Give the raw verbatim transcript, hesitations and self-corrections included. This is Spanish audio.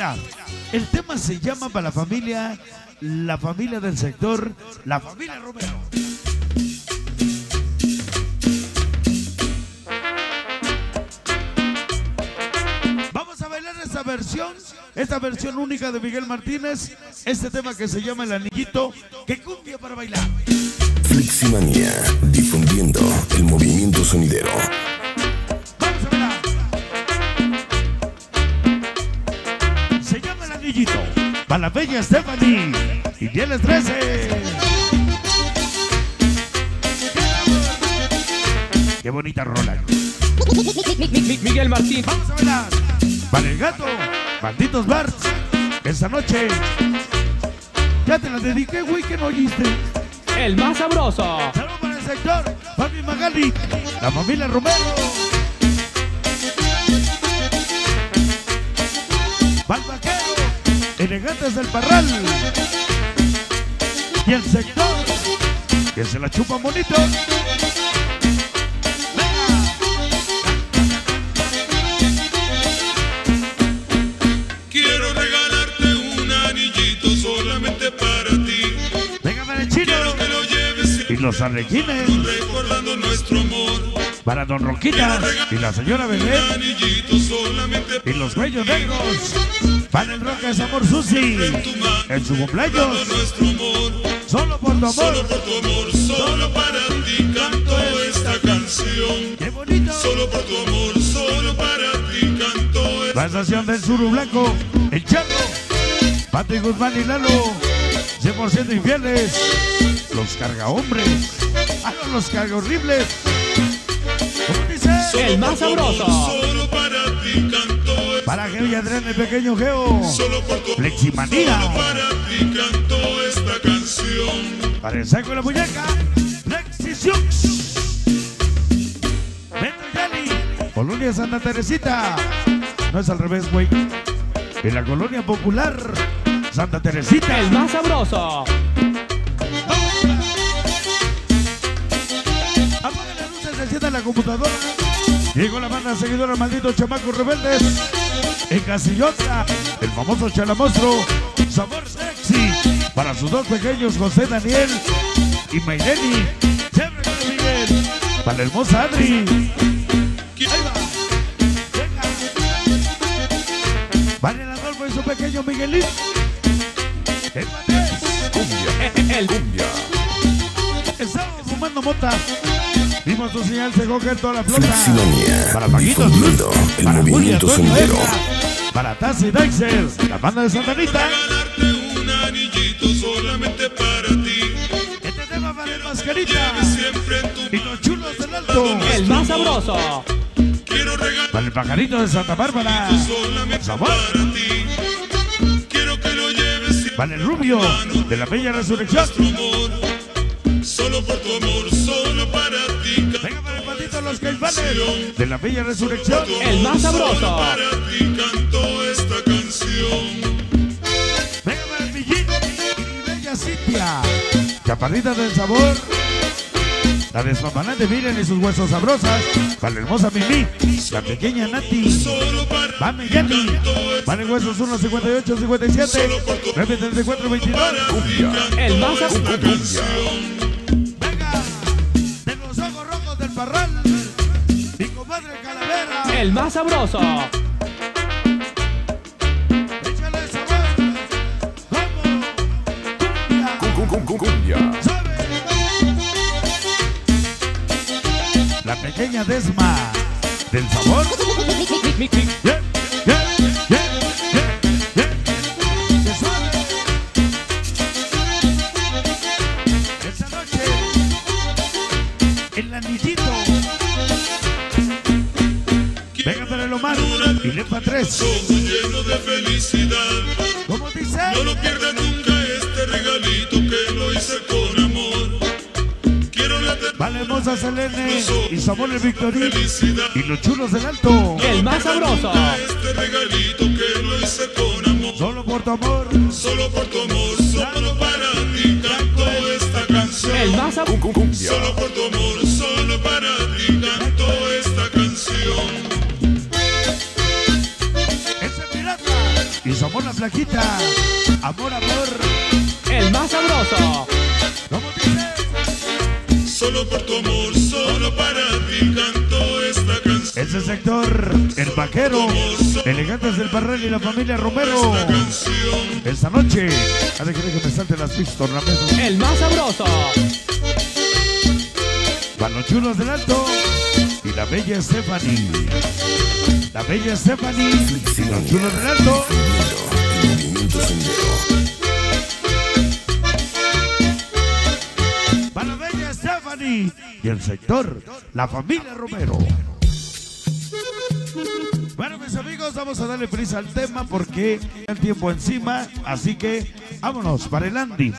bailar. El tema se llama para la familia, la familia del sector, la familia Romero. Vamos a bailar esta versión, esta versión única de Miguel Martínez, este tema que se llama El Anillito, que cumbia para bailar. Fleximanía, difundiendo el movimiento sonidero. Vamos a bailar. Se llama El Anillito, para la bella Stephanie y Dieles trece. Qué bonita rola. Miguel Martín. Vamos a bailar. Para el gato, malditos bars, esta noche. Ya te la dediqué, güey, que no oíste. El más sabroso. Saludos para el sector, Fabi Magali, la familia Romero. Pal Vaquero, elegantes del Parral. Y el sector, que se la chupa bonito. Quiero regalarte un anillito solamente para ti. Venga para el chino. Quiero que lo lleves Y los arlequines. recordando nuestro amor. Para Don Roquita y la señora Un Belén. anillito solamente Y los cuellos negros. Para el Roca es Amor Susi. En su cumpleaños. nuestro amor. Solo por tu Solo amor. por tu amor, solo para ti canto esta canción. Qué bonito. Solo por tu amor, solo para ti canto esta La estación del Suru Blanco. El Chango. Pati Guzmán y Lalo. cien por ciento infieles. Los carga hombres. Ah, no, los carga horribles. ¿Cómo dice? El más sabroso. Solo para ti canto esta Para Geo y Adrián, el pequeño Geo. Solo por tu Fleximanía. Solo para ti canto esta canción. Para el saco y la muñeca. Flexisiux. Beto Yali. Colonia Santa Teresita. No es al revés, güey. En la colonia popular. Santa Teresita. El más sabroso. Apaga las luces, encienda la computadora. Llegó la banda seguidora Malditos Chamacos Rebeldes. En Casillota, el famoso Chalamostro. Sabor sexy. Para sus dos pequeños, José Daniel y Mayreni. Siempre con el Miguel. Para la hermosa Adri. Ahí va. Venga. Para el Adolfo y su pequeño Miguelín. El Andrés. El, el, Cumbia. Estábamos fumando mota. Vimos tu señal, se coge toda la flota. Fleximanía, Para Paquitos, difundiendo el para movimiento Julia, sonidero. Toño, para Tassi y Dexter, la banda de Santa Anita. Regalarte un anillito solamente para ti. Este tema para el Mascarita Lleves siempre en tu y los chulos del Alto. el más sabroso. Quiero regalarte Para el Pajarito de Santa Bárbara. solamente Sabor. para ti. Quiero que lo lleves siempre Para el Rubio de la Bella Resurrección. tu amor. Solo por tu amor, solo para ti canto Venga para el Patito de los Caifanes de la Bella Resurrección. El más sabroso. Solo para ti canto esta canción. Venga para el Villín y Bella Cintia. Chaparrita del Sabor. La despampanante Miren y sus huesos sabrosas. Para la hermosa Mimi. La pequeña Nati. Solo para Mami Yanni. Para el huesos uno cincuenta y ocho cincuenta y siete. nueve treinta y cuatro veintidós. El más sabroso. Venga. De los ojos rojos del Parral. Mi comadre Calavera. El más sabroso. Échale sabor. Como. Cumbia. Cumbia. ¿Sabe? La pequeña Desma. Del sabor. Mi- mi- mi- Yeah, yeah, yeah, yeah, yeah. ¿Qué sabe? Esta noche. El anillito. Venga para el Omar. Y Lepa tres. Somos llenos de felicidad. ¿Cómo dice? No lo pierda nunca este regalito que lo hice con amor. Quiero la Vale, hermosa Selene. Y Samuel el Victorín. felicidad. Y los chulos del Alto. El más sabroso. Este regalito que lo hice con amor. Solo por tu amor. Solo por tu amor, solo para ti canto esta canción. El más sabroso. Cumbia. Solo por tu amor, solo para ti canto esta canción. Ese pirata. Y Samuel Amor la flaquita. Amor, amor. El más sabroso. ¿Cómo dice? Solo por tu amor, solo para ti canto esta canción. Ese sector, el vaquero, elegantes del Barrel y la familia Romero. Esta canción. Esta noche, a ver que me salte las pistas, Ramiro. El más sabroso. Para los chulos del Alto y la bella Stephanie. La bella Stephanie y los chulos del Alto. El movimiento sonidero. Para la bella Stephanie y el sector, la familia Romero. Bueno, mis amigos, vamos a darle prisa al tema porque el tiempo encima, así que vámonos para el Andy.